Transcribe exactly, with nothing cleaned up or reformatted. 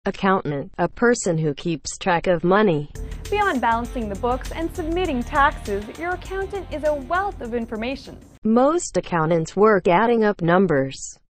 Accountant, a person who keeps track of money. Beyond balancing the books and submitting taxes, your accountant is a wealth of information. Most accountants work adding up numbers.